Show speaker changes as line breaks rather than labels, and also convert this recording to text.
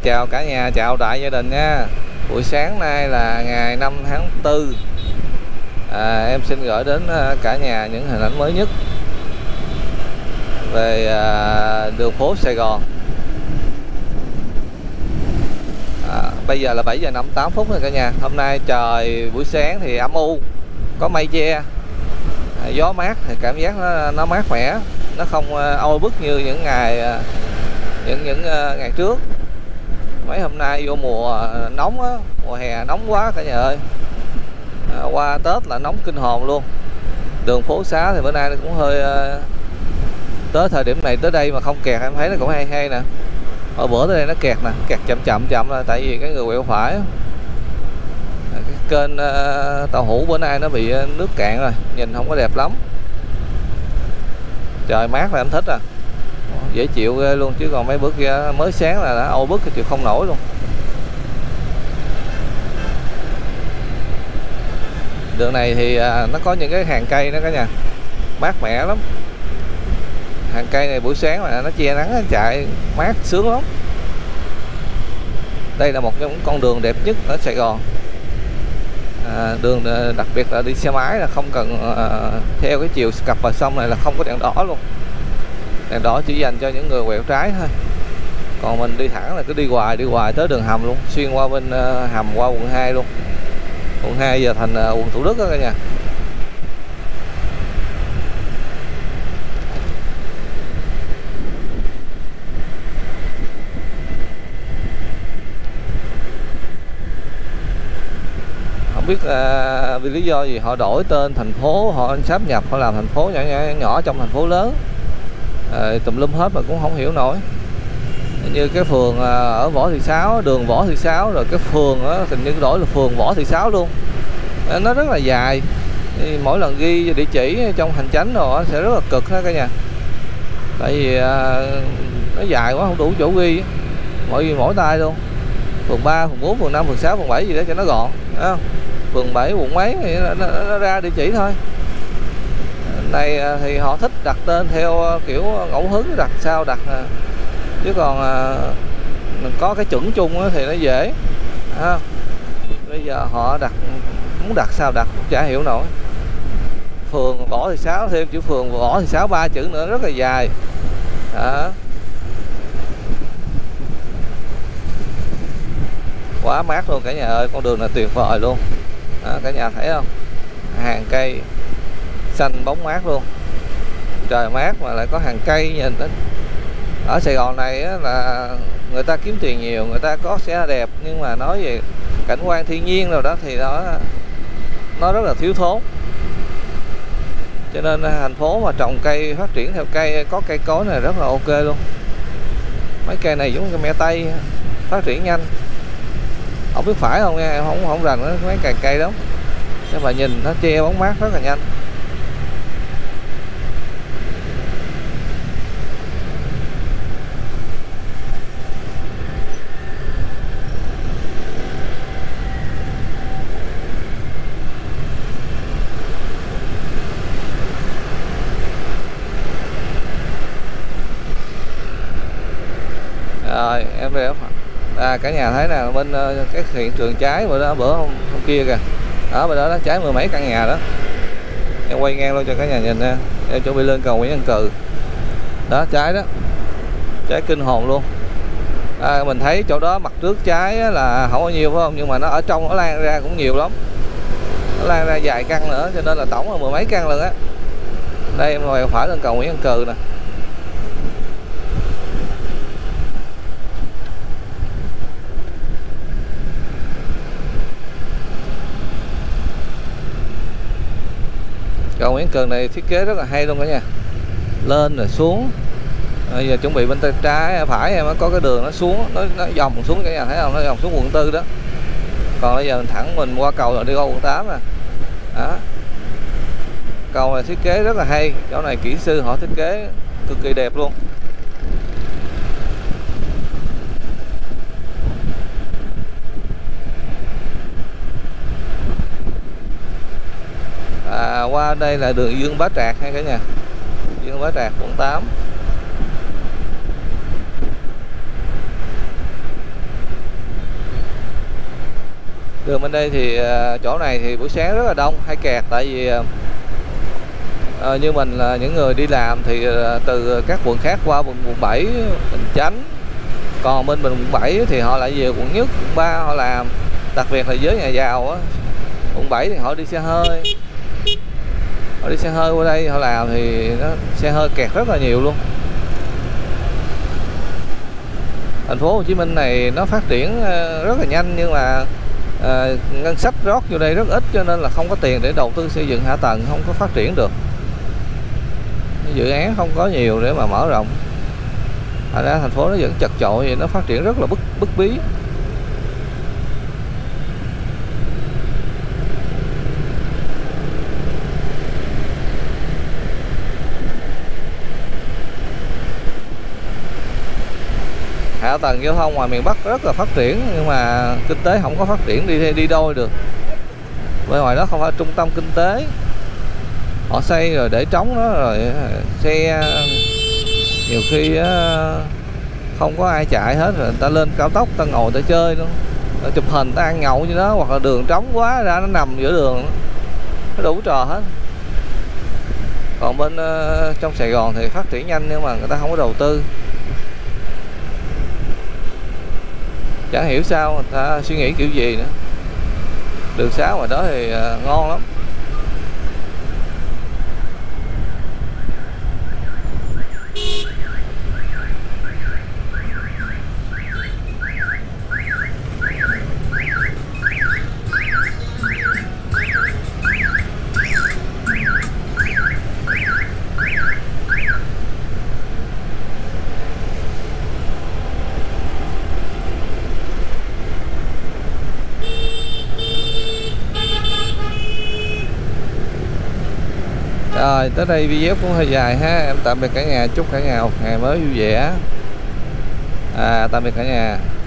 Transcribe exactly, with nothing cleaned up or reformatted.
Chào cả nhà, chào đại gia đình nha. Buổi sáng nay là ngày năm tháng tư. à, Em xin gửi đến cả nhà những hình ảnh mới nhất về à, đường phố Sài Gòn. à, Bây giờ là bảy giờ năm mươi tám phút rồi cả nhà. Hôm nay trời buổi sáng thì âm u, có mây che, à, gió mát thì cảm giác nó, nó mát mẻ. Nó không oi bức như những ngày những những uh, ngày trước. Mấy hôm nay vô mùa nóng á, mùa hè nóng quá cả nhà ơi. à, Qua Tết là nóng kinh hồn luôn. Đường phố xá thì bữa nay nó cũng hơi uh, tới thời điểm này tới đây mà không kẹt, em thấy nó cũng hay hay nè. Hồi bữa tới đây nó kẹt nè, kẹt chậm chậm chậm là tại vì cái người quẹo phải. à, Cái kênh uh, Tàu Hủ bữa nay nó bị nước cạn rồi, nhìn không có đẹp lắm. Trời mát là em thích à, dễ chịu ghê luôn, chứ còn mấy bữa kia mới sáng là đã ôi bức chịu không nổi luôn. Đường này thì à, nó có những cái hàng cây đó cả nhà, mát mẻ lắm. Hàng cây này buổi sáng mà nó che nắng, nó chạy mát sướng lắm. Đây là một trong những con đường đẹp nhất ở Sài Gòn. à, Đường đặc biệt là đi xe máy là không cần à, theo cái chiều cặp vào sông này là không có đèn đỏ luôn. Đèn đỏ chỉ dành cho những người quẹo trái thôi. Còn mình đi thẳng là cứ đi hoài đi hoài tới đường hầm luôn, xuyên qua bên uh, hầm qua quận hai luôn. Quận hai giờ thành uh, quận Thủ Đức đó cả nhà. Không biết uh, vì lý do gì họ đổi tên thành phố, họ sáp nhập, họ làm thành phố nhỏ nhỏ, nhỏ trong thành phố lớn. À, tùm lum hết mà cũng không hiểu nổi. Như cái phường ở Võ Thị Sáu, đường Võ Thị Sáu, rồi cái phường đó, hình như đổi là phường Võ Thị Sáu luôn. Nó rất là dài. Thì mỗi lần ghi địa chỉ trong hành chánh rồi sẽ rất là cực đó cả nhà. Tại vì à, nó dài quá không đủ chỗ ghi, mỗi mỗi tay luôn. Phường ba, phường bốn, phường năm, phường sáu, phường bảy gì đó cho nó gọn, thấy không? Phường bảy, quận mấy thì nó, nó, nó ra địa chỉ thôi. Này thì họ thích đặt tên theo kiểu ngẫu hứng, đặt sao đặt, chứ còn à, mình có cái chuẩn chung thì nó dễ. à, Bây giờ họ đặt muốn đặt sao đặt cũng chả hiểu nổi. Phường Võ Thị Sáu thêm chữ phường Võ Thị Sáu ba chữ nữa rất là dài. à. Quá mát luôn cả nhà ơi, con đường này tuyệt vời luôn. à, Cả nhà thấy không, hàng cây xanh bóng mát luôn, trời mát mà lại có hàng cây. Nhìn đến ở Sài Gòn này á, là người ta kiếm tiền nhiều, người ta có xe đẹp, nhưng mà nói về cảnh quan thiên nhiên rồi đó thì nó nó rất là thiếu thốn. Cho nên thành phố mà trồng cây, phát triển theo cây, có cây cối này rất là ok luôn. Mấy cây này giống như me tây, phát triển nhanh. Không biết phải không nha, em không không rành mấy cây cây đó, nhưng mà nhìn nó che bóng mát rất là nhanh. Rồi em về à, cả nhà thấy nè, bên uh, cái hiện trường cháy bữa đó, bữa hôm, hôm kia kìa, ở bên đó nó cháy mười mấy căn nhà đó. Em quay ngang luôn cho cả nhà nhìn nha. Em chuẩn bị lên cầu Nguyễn Văn Cừ đó, cháy đó, cháy kinh hồn luôn. à, Mình thấy chỗ đó mặt trước cháy là không có nhiều phải không, nhưng mà nó ở trong nó lan ra cũng nhiều lắm, nó lan ra vài căn nữa, cho nên là tổng là mười mấy căn lần á. Đây em quay phải lên cầu Nguyễn Văn Cừ nè. Cầu Nguyễn Cừ này thiết kế rất là hay luôn cả nhà, lên rồi xuống. Bây giờ chuẩn bị bên tay trái phải em có cái đường nó xuống, nó, nó vòng xuống cả nhà thấy không, nó vòng xuống quận tư đó. Còn bây giờ mình thẳng mình qua cầu rồi đi qua quận tám nè. Đó, cầu này thiết kế rất là hay, chỗ này kỹ sư họ thiết kế cực kỳ đẹp luôn. À, qua đây là đường Dương Bá Trạc hay cả nhà, Dương Bá Trạc quận tám. Đường bên đây thì chỗ này thì buổi sáng rất là đông, hay kẹt, tại vì à, như mình là những người đi làm thì từ các quận khác qua quận, quận bảy, Bình Chánh. Còn bên mình quận bảy thì họ lại về quận nhất, quận ba họ làm. Đặc biệt là với nhà giàu á, quận bảy thì họ đi xe hơi. Họ đi xe hơi qua đây họ làm thì nó xe hơi kẹt rất là nhiều luôn. Thành phố Hồ Chí Minh này nó phát triển rất là nhanh, nhưng mà à, ngân sách rót vô đây rất ít, cho nên là không có tiền để đầu tư xây dựng hạ tầng, không có phát triển được. Dự án không có nhiều để mà mở rộng. Thành ra thành phố nó vẫn chật chội, vậy nó phát triển rất là bức bức bí. Hạ tầng giao thông ngoài miền Bắc rất là phát triển, nhưng mà kinh tế không có phát triển đi đi đôi được. Bên ngoài đó không phải trung tâm kinh tế, họ xây rồi để trống đó, rồi xe nhiều khi không có ai chạy hết, rồi người ta lên cao tốc ta ngồi ta chơi luôn, ta chụp hình ta ăn nhậu như đó, hoặc là đường trống quá ra nó nằm giữa đường, nó đủ trò hết. Còn bên uh, trong Sài Gòn thì phát triển nhanh, nhưng mà người ta không có đầu tư. Chẳng hiểu sao người ta suy nghĩ kiểu gì nữa. Đường xá ngoài đó thì uh, ngon lắm. Rồi tới đây video cũng hơi dài ha. Em tạm biệt cả nhà, chúc cả nhà một ngày mới vui vẻ. À, tạm biệt cả nhà.